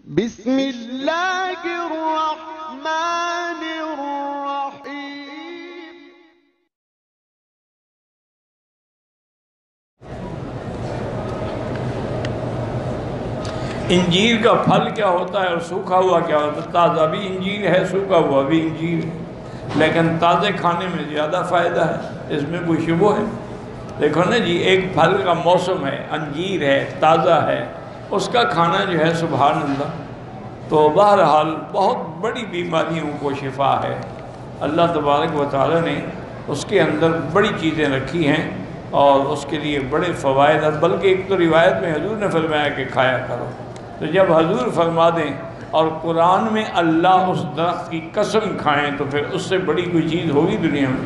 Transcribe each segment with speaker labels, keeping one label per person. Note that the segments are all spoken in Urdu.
Speaker 1: بسم اللہ الرحمن الرحیم۔
Speaker 2: انجیر کا پھل کیا ہوتا ہے اور سوکھا ہوا کیا ہوتا ہے؟ تازہ بھی انجیر ہے، سوکھا ہوا بھی انجیر ہے، لیکن تازے کھانے میں زیادہ فائدہ ہے، اس میں کوئی شبہ ہے؟ دیکھو نا جی، ایک پھل کا موسم ہے، انجیر ہے، تازہ ہے، اس کا کھانا جو ہے سبحان اللہ، تو بہرحال بہت بڑی بیماریوں کو شفا ہے۔ اللہ تبارک و تعالی نے اس کے اندر بڑی چیزیں رکھی ہیں اور اس کے لیے بڑے فوائد ہیں، بلکہ ایک تو روایت میں حضور نے فرمایا کہ کھایا کرو، تو جب حضور فرما دیں اور قرآن میں اللہ اس درخت کی قسم کھائیں تو پھر اس سے بڑی کوئی چیز ہوگی دنیا میں؟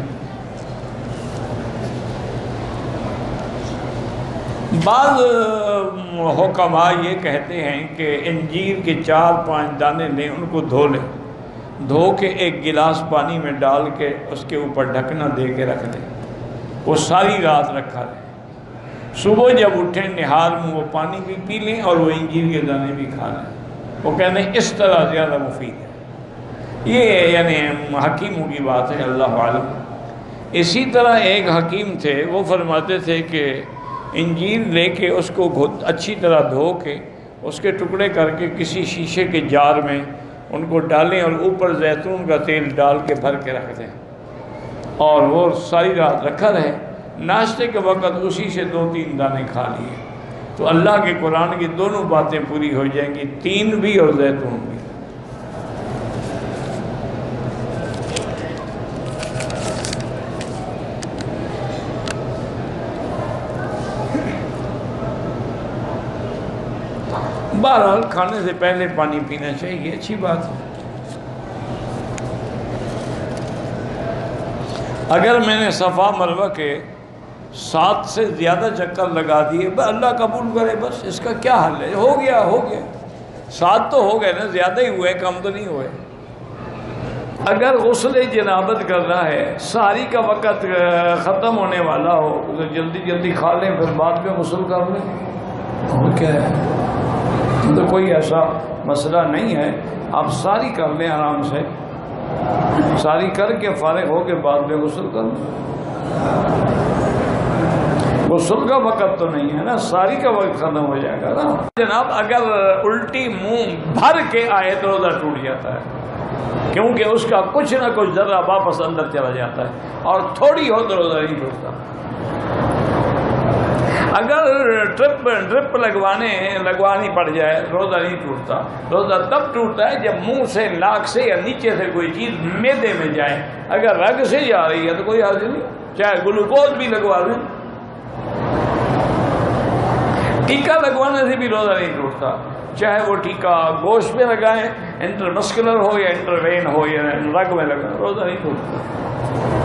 Speaker 2: بعض حکماء یہ کہتے ہیں کہ انجیر کے 4-5 دانے لیں، ان کو دھو لیں، دھو کے ایک گلاس پانی میں ڈال کے اس کے اوپر ڈھکنا دے کے رکھ دیں، وہ ساری رات رکھا رہے، صبح جب اٹھیں نہار میں وہ پانی بھی پی لیں اور وہ انجیر کے دانے بھی کھا لیں۔ وہ کہتے ہیں اس طرح زیادہ مفید ہے۔ یہ یعنی حکیموں کی بات ہے، اللہ عالم۔ اسی طرح ایک حکیم تھے، وہ فرماتے تھے کہ انجیر لے کے اس کو اچھی طرح دھو کے اس کے ٹکڑے کر کے کسی شیشے کے جار میں ان کو ڈالیں اور اوپر زیتون کا تیل ڈال کے بھر کے رکھ دیں اور وہ ساری رات رکھا رہے، ناشتے کے وقت اسی سے 2-3 دانے کھا لیے تو اللہ کے قرآن کی دونوں باتیں پوری ہو جائیں گی، تین بھی اور زیتون بھی۔ بہرحال کھانے سے پہلے پانی پینا چاہیے، اچھی بات ہے۔ اگر میں نے صفا مروہ کے 7 سے زیادہ چکر لگا دیے، اللہ قبول کرے، بس اس کا کیا حل ہے؟ ہو گیا 7 تو ہو گئے نا، زیادہ ہی ہوئے، کم تو نہیں ہوئے۔ اگر غسل جنابت کرنا ہے، ساری کا وقت ختم ہونے والا ہو تو جلدی جلدی کھا لیں، پھر بعد میں غسل کر لیں، اور کیا ہے؟ تو کوئی ایسا مسئلہ نہیں ہے، آپ ساری کر لیں آرام سے، ساری کر کے فارغ ہو کے بعد میں غسل کر لیں۔ غسل کا وقت تو نہیں ہے نا، ساری کا وقت ختم ہو جائے گا نا جناب۔ اگر الٹی منہ بھر کے آئے تو روزہ ٹوٹ جاتا ہے، کیونکہ اس کا کچھ نہ کچھ ذرہ واپس اندر چلا جاتا ہے، اور تھوڑی ہو تو روزہ نہیں ٹوٹتا۔ اگر ڈرپ لگوانی پڑ جائے روزہ نہیں ٹوٹتا، روزہ تب ٹوٹتا ہے جب منہ سے، ناک سے یا نیچے سے کوئی چیز معدے میں جائے۔ اگر رگ سے جا رہی ہے تو کوئی حرج نہیں، چاہے گلوکوز بھی لگوا لیں۔ ٹیکہ لگوانے سے بھی روزہ نہیں ٹوٹتا، چاہے وہ ٹیکہ گوشت میں لگائیں، انٹرمسکولر ہو یا انٹروین ہو یا رگ میں لگائیں، روزہ نہیں ٹوٹتا۔